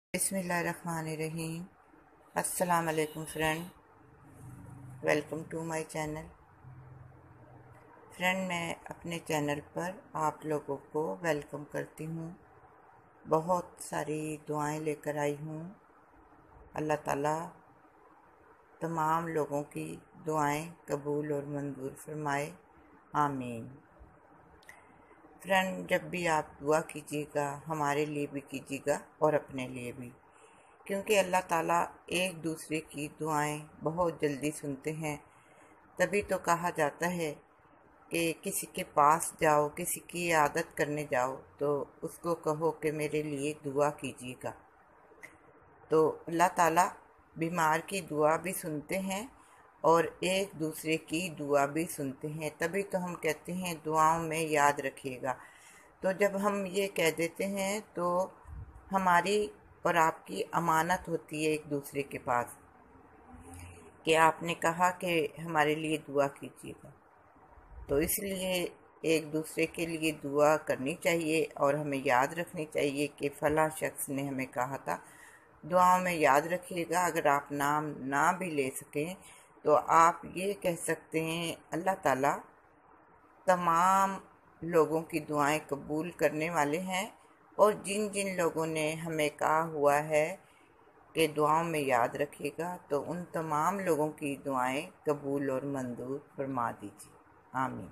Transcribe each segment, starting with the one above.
बिस्मिल्लाहिर्रहमानिर्रहीम। अस्सलाम वालेकुम friend, welcome to my channel. Friend, मैं अपने चैनल पर आप लोगों को वेलकम करती हूँ। बहुत सारी दुआएं लेकर आई हूँ। अल्लाह ताला तमाम लोगों की दुआएं कबूल और मंजूर फरमाए, आमीन। फ्रेंड, जब भी आप दुआ कीजिएगा हमारे लिए भी कीजिएगा और अपने लिए भी, क्योंकि अल्लाह ताला एक दूसरे की दुआएं बहुत जल्दी सुनते हैं। तभी तो कहा जाता है कि किसी के पास जाओ, किसी की आदत करने जाओ तो उसको कहो कि मेरे लिए दुआ कीजिएगा। तो अल्लाह ताला बीमार की दुआ भी सुनते हैं और एक दूसरे की दुआ भी सुनते हैं। तभी तो हम कहते हैं दुआओं में याद रखिएगा। तो जब हम ये कह देते हैं तो हमारी और आपकी अमानत होती है एक दूसरे के पास कि आपने कहा कि हमारे लिए दुआ कीजिएगा। तो इसलिए एक दूसरे के लिए दुआ करनी चाहिए और हमें याद रखनी चाहिए कि फला शख्स ने हमें कहा था। दुआओं में याद रखिएगा। अगर आप नाम ना भी ले सकें तो आप ये कह सकते हैं अल्लाह ताला तमाम लोगों की दुआएं कबूल करने वाले हैं और जिन जिन लोगों ने हमें कहा हुआ है कि दुआओं में याद रखिएगा तो उन तमाम लोगों की दुआएं कबूल और मंजूर फरमा दीजिए, आमीन।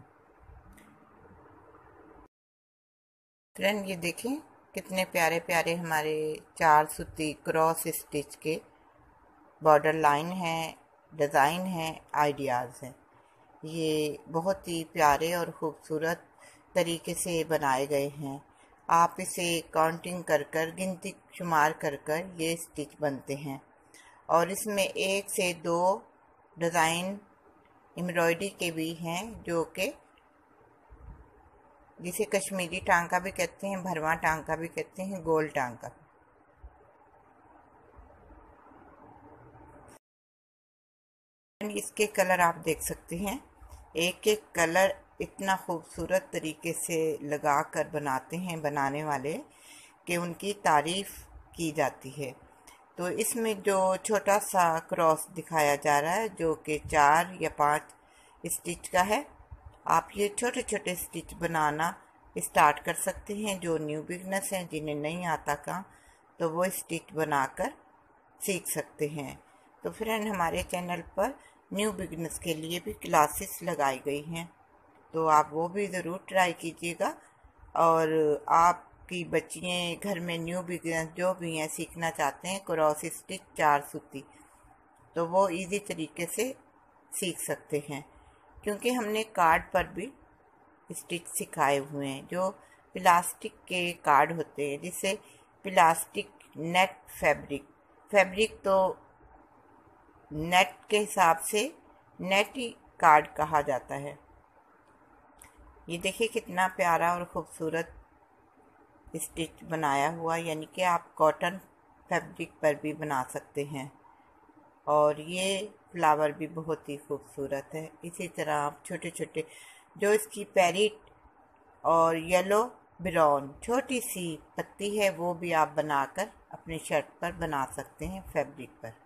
फ्रेंड, ये देखें कितने प्यारे प्यारे हमारे 4 सूती क्रॉस स्टिच के बॉर्डर लाइन हैं, डिज़ाइन हैं, आइडियाज़ हैं। ये बहुत ही प्यारे और ख़ूबसूरत तरीके से बनाए गए हैं। आप इसे काउंटिंग कर कर, गिनती शुमार कर कर ये स्टिच बनते हैं और इसमें 1 से 2 डिज़ाइन एम्ब्रॉयडरी के भी हैं, जो कि जिसे कश्मीरी टांका भी कहते हैं, भरवा टांका भी कहते हैं, गोल टांका। इसके कलर आप देख सकते हैं। एक एक कलर इतना खूबसूरत तरीके से लगा कर बनाते हैं बनाने वाले कि उनकी तारीफ की जाती है। तो इसमें जो छोटा सा क्रॉस दिखाया जा रहा है जो कि 4 या 5 स्टिच का है, आप ये छोटे छोटे स्टिच बनाना स्टार्ट कर सकते हैं। जो न्यू बिगनर्स हैं, जिन्हें नहीं आता काम, तो वो स्टिच बनाकर सीख सकते हैं। तो फ्रेंड, हमारे चैनल पर न्यू बिगनर्स के लिए भी क्लासेस लगाई गई हैं, तो आप वो भी ज़रूर ट्राई कीजिएगा। और आपकी बच्चियाँ घर में न्यू बिगनर्स जो भी हैं सीखना चाहते हैं क्रॉस स्टिच 4 सूती, तो वो इजी तरीके से सीख सकते हैं, क्योंकि हमने कार्ड पर भी स्टिच सिखाए हुए हैं। जो प्लास्टिक के कार्ड होते हैं, जिसे प्लास्टिक नेट फैब्रिक तो नेट के हिसाब से नेट ही कार्ड कहा जाता है। ये देखिए कितना प्यारा और ख़ूबसूरत स्टिच बनाया हुआ, यानी कि आप कॉटन फैब्रिक पर भी बना सकते हैं। और ये फ्लावर भी बहुत ही खूबसूरत है। इसी तरह आप छोटे छोटे जो इसकी पैरेट और येलो ब्राउन छोटी सी पत्ती है, वो भी आप बनाकर अपने शर्ट पर बना सकते हैं फैब्रिक पर।